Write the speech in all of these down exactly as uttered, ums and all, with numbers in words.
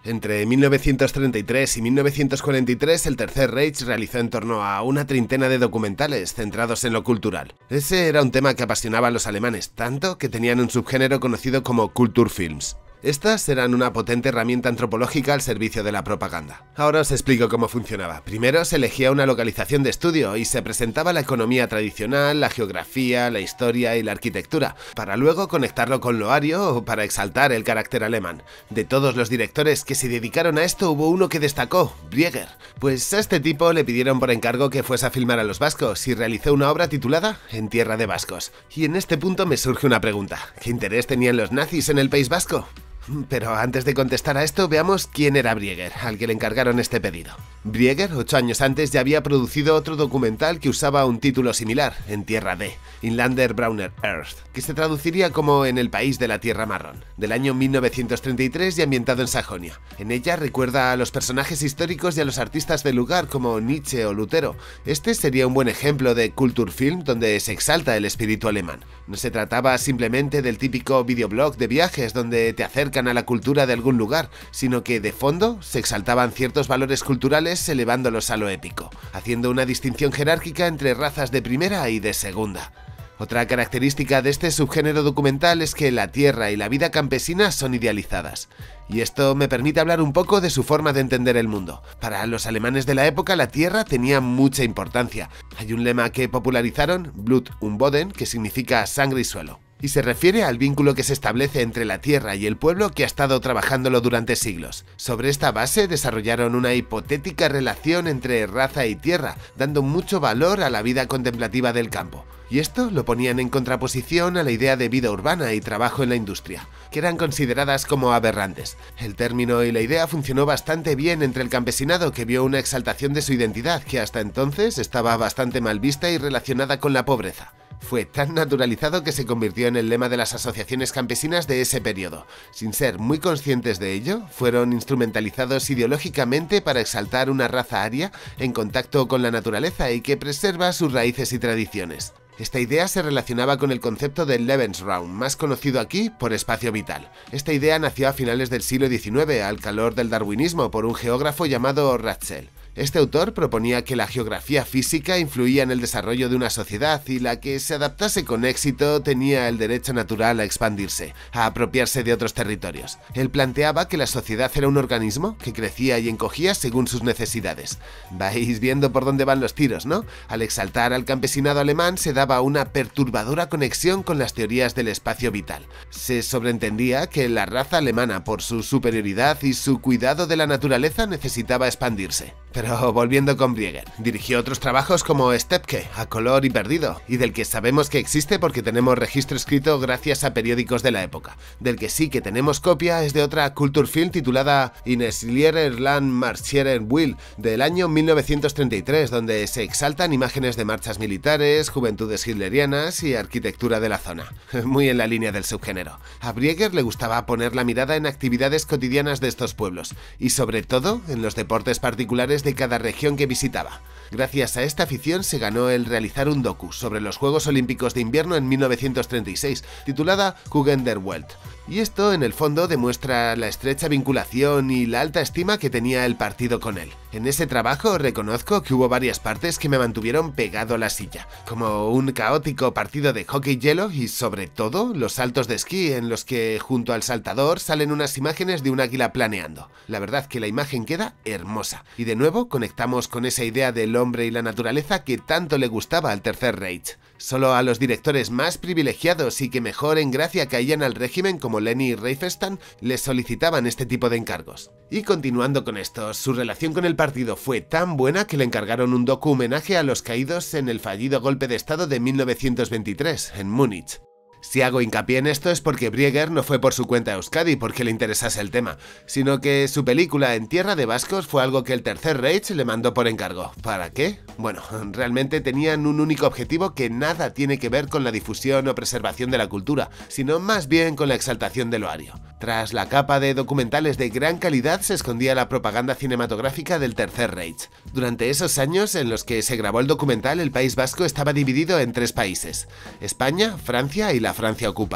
Entre mil novecientos treinta y tres y mil novecientos cuarenta y tres, el Tercer Reich realizó en torno a una treintena de documentales centrados en lo cultural. Ese era un tema que apasionaba a los alemanes, tanto que tenían un subgénero conocido como Kulturfilms. Estas eran una potente herramienta antropológica al servicio de la propaganda. Ahora os explico cómo funcionaba. Primero se elegía una localización de estudio y se presentaba la economía tradicional, la geografía, la historia y la arquitectura, para luego conectarlo con lo ario o para exaltar el carácter alemán. De todos los directores que se dedicaron a esto hubo uno que destacó, Brieger. Pues a este tipo le pidieron por encargo que fuese a filmar a los vascos y realizó una obra titulada En tierra de vascos. Y en este punto me surge una pregunta. ¿Qué interés tenían los nazis en el País Vasco? Pero antes de contestar a esto, veamos quién era Brieger, al que le encargaron este pedido. Brieger, ocho años antes, ya había producido otro documental que usaba un título similar, En tierra de, Inlander Brauner Earth, que se traduciría como En el país de la tierra marrón, del año mil novecientos treinta y tres y ambientado en Sajonia. En ella recuerda a los personajes históricos y a los artistas del lugar como Nietzsche o Lutero. Este sería un buen ejemplo de Kulturfilm donde se exalta el espíritu alemán. No se trataba simplemente del típico videoblog de viajes donde te acercas a la cultura de algún lugar, sino que de fondo se exaltaban ciertos valores culturales elevándolos a lo épico, haciendo una distinción jerárquica entre razas de primera y de segunda. Otra característica de este subgénero documental es que la tierra y la vida campesina son idealizadas. Y esto me permite hablar un poco de su forma de entender el mundo. Para los alemanes de la época, la tierra tenía mucha importancia. Hay un lema que popularizaron, Blut und Boden, que significa sangre y suelo, y se refiere al vínculo que se establece entre la tierra y el pueblo que ha estado trabajándolo durante siglos. Sobre esta base desarrollaron una hipotética relación entre raza y tierra, dando mucho valor a la vida contemplativa del campo. Y esto lo ponían en contraposición a la idea de vida urbana y trabajo en la industria, que eran consideradas como aberrantes. El término y la idea funcionó bastante bien entre el campesinado, que vio una exaltación de su identidad que hasta entonces estaba bastante mal vista y relacionada con la pobreza. Fue tan naturalizado que se convirtió en el lema de las asociaciones campesinas de ese periodo. Sin ser muy conscientes de ello, fueron instrumentalizados ideológicamente para exaltar una raza aria en contacto con la naturaleza y que preserva sus raíces y tradiciones. Esta idea se relacionaba con el concepto del Lebensraum, más conocido aquí por espacio vital. Esta idea nació a finales del siglo diecinueve, al calor del darwinismo, por un geógrafo llamado Ratzel. Este autor proponía que la geografía física influía en el desarrollo de una sociedad y la que se adaptase con éxito tenía el derecho natural a expandirse, a apropiarse de otros territorios. Él planteaba que la sociedad era un organismo que crecía y encogía según sus necesidades. Vais viendo por dónde van los tiros, ¿no? Al exaltar al campesinado alemán se daba una perturbadora conexión con las teorías del espacio vital. Se sobreentendía que la raza alemana, por su superioridad y su cuidado de la naturaleza, necesitaba expandirse. Pero volviendo con Brieger, dirigió otros trabajos como Stepke, A color y perdido, y del que sabemos que existe porque tenemos registro escrito gracias a periódicos de la época. Del que sí que tenemos copia es de otra Kulturfilm titulada In Slierer Land Marschieren Will, del año mil novecientos treinta y tres, donde se exaltan imágenes de marchas militares, juventudes hitlerianas y arquitectura de la zona. Muy en la línea del subgénero. A Brieger le gustaba poner la mirada en actividades cotidianas de estos pueblos, y sobre todo en los deportes particulares de cada región que visitaba. Gracias a esta afición se ganó el realizar un docu sobre los Juegos Olímpicos de Invierno en mil novecientos treinta y seis, titulada Jugend der Welt. Y esto en el fondo demuestra la estrecha vinculación y la alta estima que tenía el partido con él. En ese trabajo reconozco que hubo varias partes que me mantuvieron pegado a la silla, como un caótico partido de hockey hielo y sobre todo los saltos de esquí en los que junto al saltador salen unas imágenes de un águila planeando. La verdad que la imagen queda hermosa y de nuevo conectamos con esa idea del hombre y la naturaleza que tanto le gustaba al Tercer Reich. Solo a los directores más privilegiados y que mejor en gracia caían al régimen como Leni Riefenstahl les solicitaban este tipo de encargos. Y continuando con esto, su relación con el partido fue tan buena que le encargaron un docu homenaje a los caídos en el fallido golpe de estado de mil novecientos veintitrés, en Múnich. Si hago hincapié en esto es porque Brieger no fue por su cuenta a Euskadi porque le interesase el tema, sino que su película En tierra de vascos fue algo que el Tercer Reich le mandó por encargo. ¿Para qué? Bueno, realmente tenían un único objetivo que nada tiene que ver con la difusión o preservación de la cultura, sino más bien con la exaltación de lo ario. Tras la capa de documentales de gran calidad se escondía la propaganda cinematográfica del Tercer Reich. Durante esos años en los que se grabó el documental, el País Vasco estaba dividido en tres países: España, Francia y la Francia ocupada.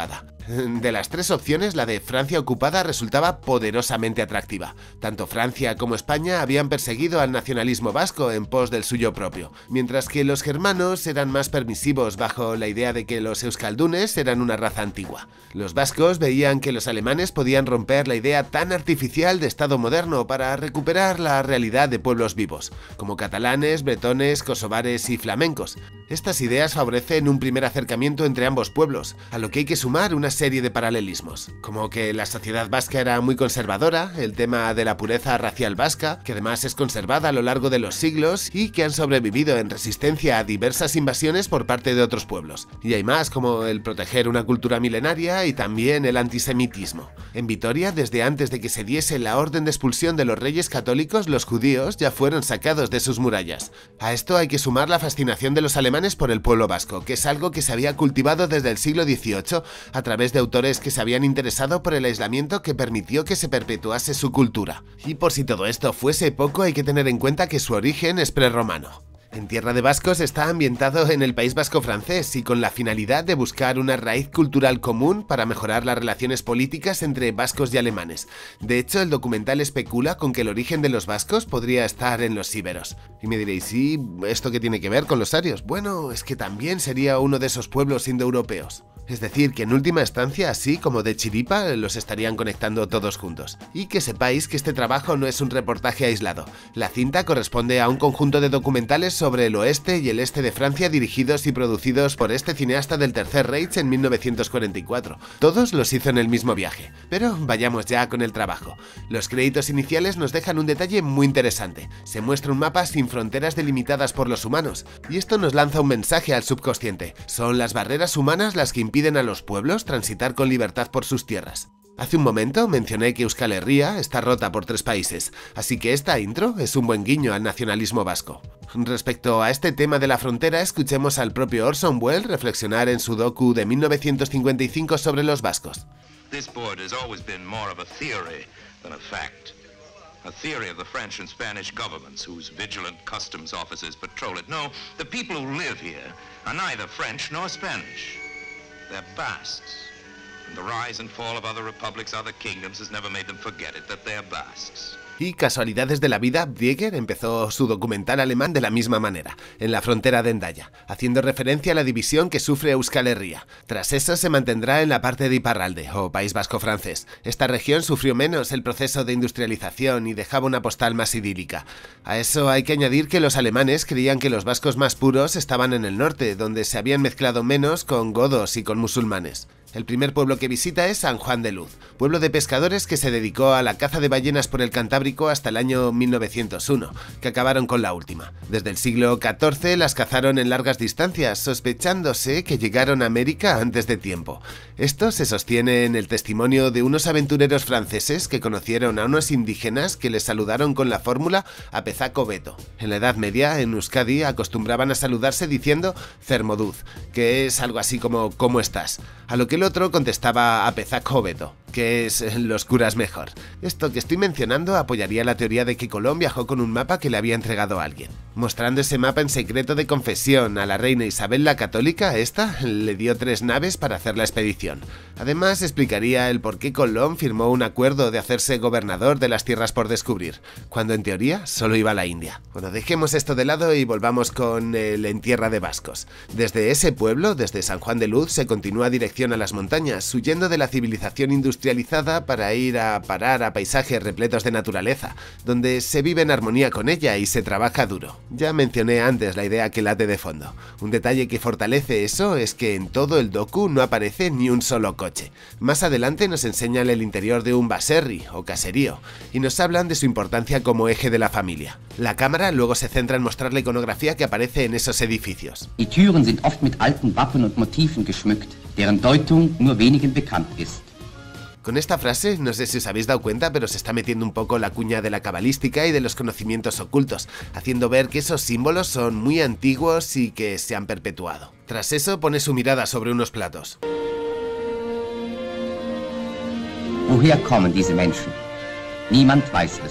De las tres opciones, la de Francia ocupada resultaba poderosamente atractiva. Tanto Francia como España habían perseguido al nacionalismo vasco en pos del suyo propio, mientras que los germanos eran más permisivos bajo la idea de que los euskaldunes eran una raza antigua. Los vascos veían que los alemanes podían romper la idea tan artificial de Estado moderno para recuperar la realidad de pueblos vivos, como catalanes, bretones, kosovares y flamencos. Estas ideas favorecen un primer acercamiento entre ambos pueblos, a lo que hay que sumar una serie de paralelismos, como que la sociedad vasca era muy conservadora, el tema de la pureza racial vasca, que además es conservada a lo largo de los siglos y que han sobrevivido en resistencia a diversas invasiones por parte de otros pueblos. Y hay más, como el proteger una cultura milenaria y también el antisemitismo. En Vitoria, desde antes de que se diese la orden de expulsión de los reyes católicos, los judíos ya fueron sacados de sus murallas. A esto hay que sumar la fascinación de los alemanes por el pueblo vasco, que es algo que se había cultivado desde el siglo dieciocho a través de autores que se habían interesado por el aislamiento que permitió que se perpetuase su cultura. Y por si todo esto fuese poco, hay que tener en cuenta que su origen es prerromano. En Tierra de Vascos está ambientado en el País Vasco francés y con la finalidad de buscar una raíz cultural común para mejorar las relaciones políticas entre vascos y alemanes. De hecho, el documental especula con que el origen de los vascos podría estar en los íberos. Y me diréis, ¿y esto qué tiene que ver con los arios? Bueno, es que también sería uno de esos pueblos indoeuropeos. Es decir, que en última instancia, así como de chiripa, los estarían conectando todos juntos. Y que sepáis que este trabajo no es un reportaje aislado. La cinta corresponde a un conjunto de documentales sobre el oeste y el este de Francia dirigidos y producidos por este cineasta del Tercer Reich en mil novecientos cuarenta y cuatro. Todos los hizo en el mismo viaje. Pero vayamos ya con el trabajo. Los créditos iniciales nos dejan un detalle muy interesante. Se muestra un mapa sin fronteras delimitadas por los humanos. Y esto nos lanza un mensaje al subconsciente. Son las barreras humanas las que impiden a los pueblos transitar con libertad por sus tierras. Hace un momento mencioné que Euskal Herria está rota por tres países, así que esta intro es un buen guiño al nacionalismo vasco. Respecto a este tema de la frontera, escuchemos al propio Orson Welles reflexionar en su docu de mil novecientos cincuenta y cinco sobre los vascos. This border has always been more of a theory than a fact. A theory of the French and Spanish governments, whose vigilant customs officers patrol it. No, the people who live here are neither French nor Spanish. They're Basques. And the rise and fall of other republics, other kingdoms, has never made them forget it, that they're Basques. Y casualidades de la vida, Brieger empezó su documental alemán de la misma manera, en la frontera de Hendaya, haciendo referencia a la división que sufre Euskal Herria. Tras eso se mantendrá en la parte de Iparralde, o País Vasco francés. Esta región sufrió menos el proceso de industrialización y dejaba una postal más idílica. A eso hay que añadir que los alemanes creían que los vascos más puros estaban en el norte, donde se habían mezclado menos con godos y con musulmanes. El primer pueblo que visita es San Juan de Luz, pueblo de pescadores que se dedicó a la caza de ballenas por el Cantábrico hasta el año mil novecientos uno, que acabaron con la última. Desde el siglo catorce las cazaron en largas distancias, sospechándose que llegaron a América antes de tiempo. Esto se sostiene en el testimonio de unos aventureros franceses que conocieron a unos indígenas que les saludaron con la fórmula Apezaco Beto. En la Edad Media, en Euskadi, acostumbraban a saludarse diciendo Cermoduz, que es algo así como ¿cómo estás?, a lo que el otro contestaba Apezaco Beto, que es los curas mejor. Esto que estoy mencionando apoyaría la teoría de que Colón viajó con un mapa que le había entregado a alguien. Mostrando ese mapa en secreto de confesión a la reina Isabel la Católica, esta le dio tres naves para hacer la expedición. Además explicaría el por qué Colón firmó un acuerdo de hacerse gobernador de las tierras por descubrir, cuando en teoría solo iba a la India. Bueno, dejemos esto de lado y volvamos con el En Tierra de Vascos. Desde ese pueblo, desde San Juan de Luz, se continúa dirección a las montañas, huyendo de la civilización industrializada para ir a parar a paisajes repletos de naturaleza, donde se vive en armonía con ella y se trabaja duro. Ya mencioné antes la idea que late de fondo. Un detalle que fortalece eso es que en todo el docu no aparece ni un solo coche. Más adelante nos enseñan el interior de un baserri o caserío y nos hablan de su importancia como eje de la familia. La cámara luego se centra en mostrar la iconografía que aparece en esos edificios. Die Türen sind oft mit alten Wappen und Motiven geschmückt, deren Deutung nur wenigen bekannt ist. Con esta frase, no sé si os habéis dado cuenta, pero se está metiendo un poco la cuña de la cabalística y de los conocimientos ocultos, haciendo ver que esos símbolos son muy antiguos y que se han perpetuado. Tras eso, pone su mirada sobre unos platos. Woher kommen diese Menschen? Niemand weiß es.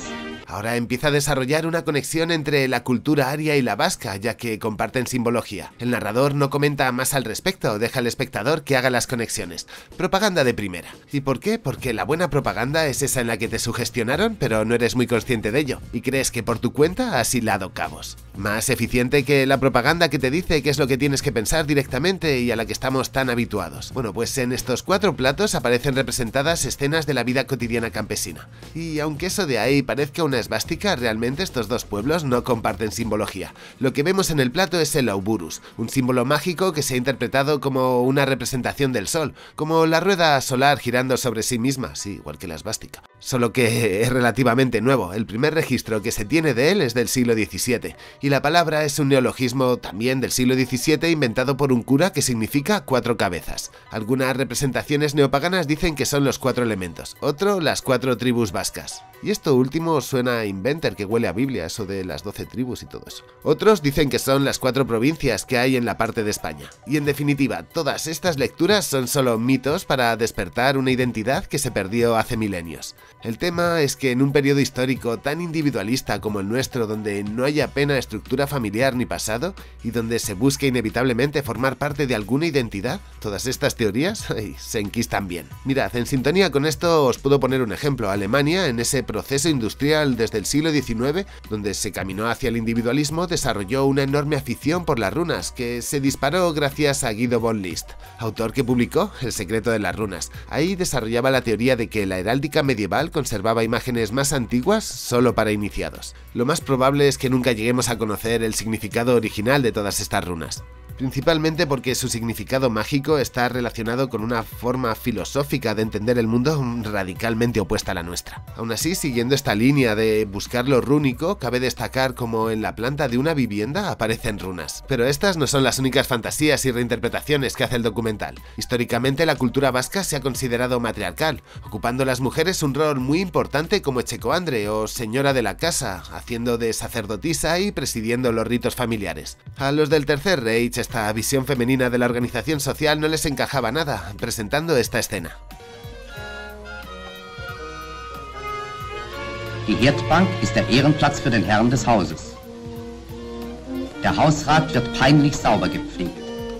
Ahora empieza a desarrollar una conexión entre la cultura aria y la vasca, ya que comparten simbología. El narrador no comenta más al respecto, deja al espectador que haga las conexiones. Propaganda de primera. ¿Y por qué? Porque la buena propaganda es esa en la que te sugestionaron, pero no eres muy consciente de ello, y crees que por tu cuenta has hilado cabos. Más eficiente que la propaganda que te dice qué es lo que tienes que pensar directamente y a la que estamos tan habituados. Bueno, pues en estos cuatro platos aparecen representadas escenas de la vida cotidiana campesina. Y aunque eso de ahí parezca una esvástica, realmente estos dos pueblos no comparten simbología. Lo que vemos en el plato es el Ouburus, un símbolo mágico que se ha interpretado como una representación del sol, como la rueda solar girando sobre sí misma, sí, igual que la esvástica. Solo que es relativamente nuevo, el primer registro que se tiene de él es del siglo diecisiete, y la palabra es un neologismo también del siglo diecisiete inventado por un cura que significa cuatro cabezas. Algunas representaciones neopaganas dicen que son los cuatro elementos, otro las cuatro tribus vascas. Y esto último suena a Inventor, que huele a Biblia, eso de las doce tribus y todo eso. Otros dicen que son las cuatro provincias que hay en la parte de España. Y en definitiva, todas estas lecturas son solo mitos para despertar una identidad que se perdió hace milenios. El tema es que en un periodo histórico tan individualista como el nuestro, donde no hay apenas estructura familiar ni pasado, y donde se busca inevitablemente formar parte de alguna identidad, todas estas teorías ay, se enquistan bien. Mirad, en sintonía con esto os puedo poner un ejemplo. Alemania, en ese proceso industrial desde el siglo diecinueve, donde se caminó hacia el individualismo, desarrolló una enorme afición por las runas, que se disparó gracias a Guido von List, autor que publicó El secreto de las runas. Ahí desarrollaba la teoría de que la heráldica medieval conservaba imágenes más antiguas solo para iniciados. Lo más probable es que nunca lleguemos a conocer el significado original de todas estas runas, principalmente porque su significado mágico está relacionado con una forma filosófica de entender el mundo radicalmente opuesta a la nuestra. Aún así, siguiendo esta línea de buscar lo rúnico, cabe destacar como en la planta de una vivienda aparecen runas. Pero estas no son las únicas fantasías y reinterpretaciones que hace el documental. Históricamente, la cultura vasca se ha considerado matriarcal, ocupando las mujeres un rol muy importante como echecoandre o señora de la casa, haciendo de sacerdotisa y presidiendo los ritos familiares. A los del Tercer Reich, esta visión femenina de la organización social no les encajaba nada, presentando esta escena. Die Herdbank ist der Ehrenplatz für den Herrn des Hauses. Der Hausrat wird peinlich sauber gepflegt.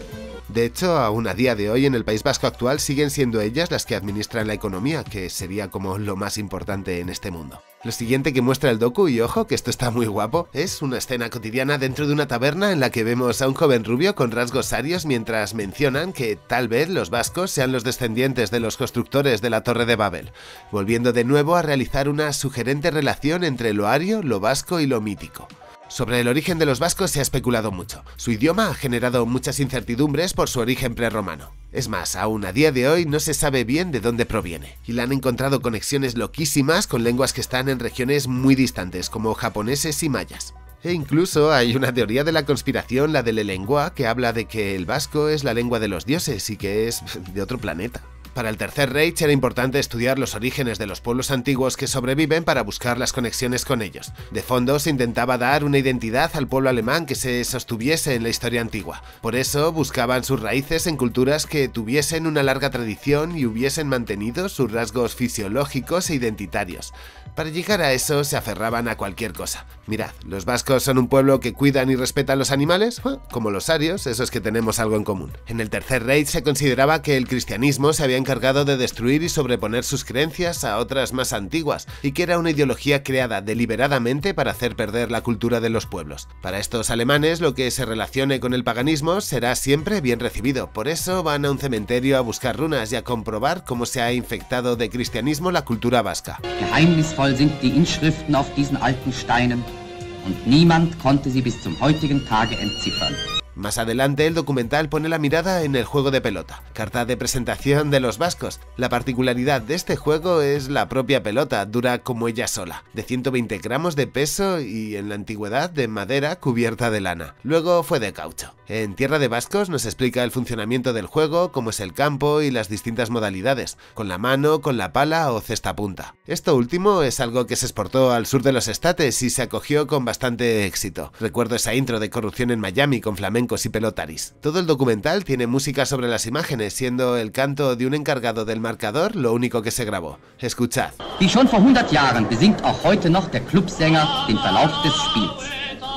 De hecho, aún a día de hoy en el País Vasco actual siguen siendo ellas las que administran la economía, que sería como lo más importante en este mundo. Lo siguiente que muestra el docu, y ojo que esto está muy guapo, es una escena cotidiana dentro de una taberna en la que vemos a un joven rubio con rasgos arios mientras mencionan que tal vez los vascos sean los descendientes de los constructores de la Torre de Babel, volviendo de nuevo a realizar una sugerente relación entre lo ario, lo vasco y lo mítico. Sobre el origen de los vascos se ha especulado mucho. Su idioma ha generado muchas incertidumbres por su origen prerromano. Es más, aún a día de hoy no se sabe bien de dónde proviene, y le han encontrado conexiones loquísimas con lenguas que están en regiones muy distantes, como japoneses y mayas. E incluso hay una teoría de la conspiración, la del lengua, que habla de que el vasco es la lengua de los dioses y que es de otro planeta. Para el Tercer Reich era importante estudiar los orígenes de los pueblos antiguos que sobreviven para buscar las conexiones con ellos. De fondo se intentaba dar una identidad al pueblo alemán que se sostuviese en la historia antigua. Por eso buscaban sus raíces en culturas que tuviesen una larga tradición y hubiesen mantenido sus rasgos fisiológicos e identitarios. Para llegar a eso se aferraban a cualquier cosa. Mirad, los vascos son un pueblo que cuidan y respetan los animales, como los arios, eso es que tenemos algo en común. En el Tercer Reich se consideraba que el cristianismo se había encargado de destruir y sobreponer sus creencias a otras más antiguas, y que era una ideología creada deliberadamente para hacer perder la cultura de los pueblos. Para estos alemanes, lo que se relacione con el paganismo será siempre bien recibido, por eso van a un cementerio a buscar runas y a comprobar cómo se ha infectado de cristianismo la cultura vasca. Geheimnisvoll sind die Inschriften auf diesen alten Steinen, und niemand konnte sie bis zum heutigen Tage entziffern. Más adelante el documental pone la mirada en el juego de pelota, carta de presentación de los vascos. La particularidad de este juego es la propia pelota, dura como ella sola, de ciento veinte gramos de peso y en la antigüedad de madera cubierta de lana. Luego fue de caucho. En Tierra de Vascos nos explica el funcionamiento del juego, cómo es el campo y las distintas modalidades, con la mano, con la pala o cesta punta. Esto último es algo que se exportó al sur de los estates y se acogió con bastante éxito. Recuerdo esa intro de Corrupción en Miami con flamenco blancos y pelotaris. Todo el documental tiene música sobre las imágenes, siendo el canto de un encargado del marcador lo único que se grabó. Escuchad. Wie schon vor hundert Jahren besingt auch heute noch der Clubsänger den Verlauf des Spiels.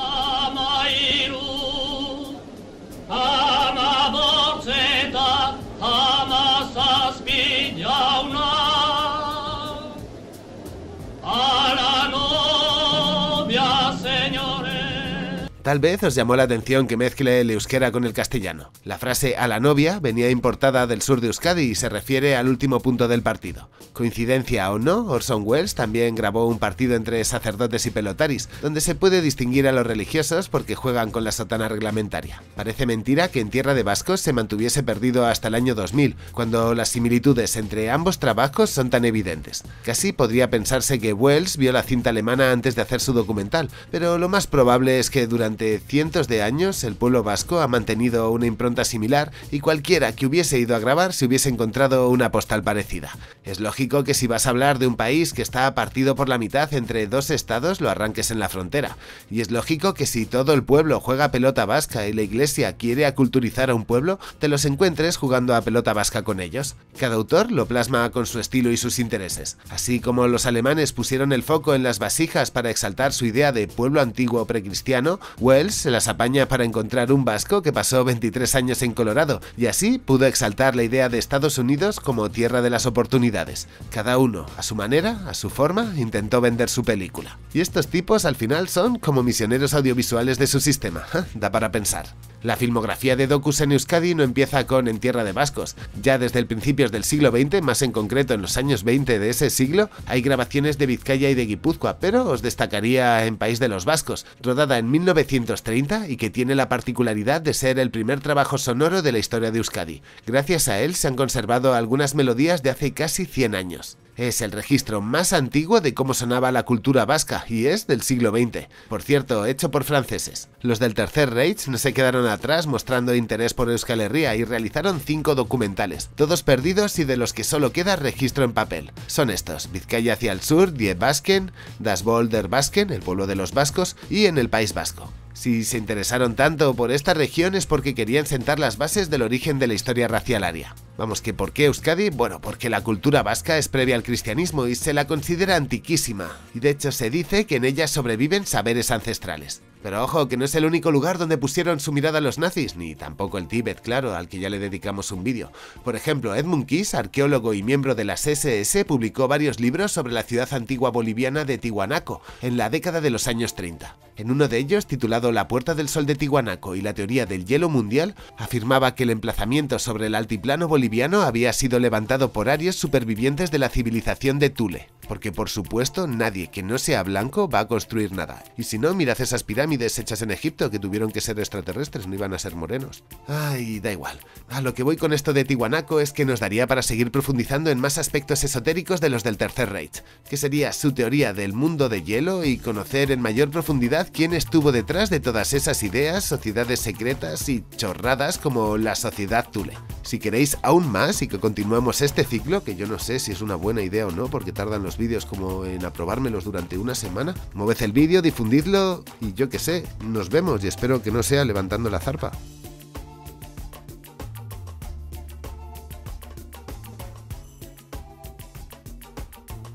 Tal vez os llamó la atención que mezcle el euskera con el castellano. La frase "a la novia" venía importada del sur de Euskadi y se refiere al último punto del partido. Coincidencia o no, Orson Welles también grabó un partido entre sacerdotes y pelotaris, donde se puede distinguir a los religiosos porque juegan con la sotana reglamentaria. Parece mentira que en tierra de vascos se mantuviese perdido hasta el año dos mil, cuando las similitudes entre ambos trabajos son tan evidentes. Casi podría pensarse que Welles vio la cinta alemana antes de hacer su documental, pero lo más probable es que durante Durante cientos de años el pueblo vasco ha mantenido una impronta similar y cualquiera que hubiese ido a grabar se hubiese encontrado una postal parecida. Es lógico que si vas a hablar de un país que está partido por la mitad entre dos estados lo arranques en la frontera. Y es lógico que si todo el pueblo juega pelota vasca y la iglesia quiere aculturizar a un pueblo, te los encuentres jugando a pelota vasca con ellos. Cada autor lo plasma con su estilo y sus intereses. Así como los alemanes pusieron el foco en las vasijas para exaltar su idea de pueblo antiguo precristiano, Welles se las apaña para encontrar un vasco que pasó veintitrés años en Colorado y así pudo exaltar la idea de Estados Unidos como tierra de las oportunidades. Cada uno, a su manera, a su forma, intentó vender su película. Y estos tipos al final son como misioneros audiovisuales de su sistema. Da para pensar. La filmografía de docus en Euskadi no empieza con En tierra de vascos. Ya desde el principios del siglo veinte, más en concreto en los años veinte de ese siglo, hay grabaciones de Vizcaya y de Guipúzcoa, pero os destacaría En País de los Vascos, rodada en mil novecientos treinta y que tiene la particularidad de ser el primer trabajo sonoro de la historia de Euskadi. Gracias a él se han conservado algunas melodías de hace casi cien años. Es el registro más antiguo de cómo sonaba la cultura vasca y es del siglo veinte. Por cierto, hecho por franceses. Los del Tercer Reich no se quedaron atrás mostrando interés por Euskal Herria y realizaron cinco documentales, todos perdidos y de los que solo queda registro en papel. Son estos: Vizcaya hacia el sur, Die Basken, Das Volk der Basken, el pueblo de los vascos, y En el País Vasco. Si se interesaron tanto por esta región es porque querían sentar las bases del origen de la historia racial aria. Vamos, que ¿por qué Euskadi? Bueno, porque la cultura vasca es previa al cristianismo y se la considera antiquísima, y de hecho se dice que en ella sobreviven saberes ancestrales. Pero ojo, que no es el único lugar donde pusieron su mirada los nazis, ni tampoco el Tíbet, claro, al que ya le dedicamos un vídeo. Por ejemplo, Edmund Kiss, arqueólogo y miembro de las ese ese, publicó varios libros sobre la ciudad antigua boliviana de Tiwanaku, en la década de los años treinta. En uno de ellos, titulado La Puerta del Sol de Tiwanaku y la teoría del hielo mundial, afirmaba que el emplazamiento sobre el altiplano boliviano había sido levantado por arios supervivientes de la civilización de Thule. Porque por supuesto nadie que no sea blanco va a construir nada. Y si no, mirad esas pirámides hechas en Egipto que tuvieron que ser extraterrestres, no iban a ser morenos. Ay, da igual. A lo que voy con esto de Tiwanaku es que nos daría para seguir profundizando en más aspectos esotéricos de los del Tercer Reich, que sería su teoría del mundo de hielo y conocer en mayor profundidad quién estuvo detrás de todas esas ideas, sociedades secretas y chorradas como la sociedad Thule. Si queréis aún más y que continuemos este ciclo, que yo no sé si es una buena idea o no porque tardan los vídeos como en aprobármelos durante una semana, moved el vídeo, difundidlo y yo qué sé, nos vemos y espero que no sea levantando la zarpa.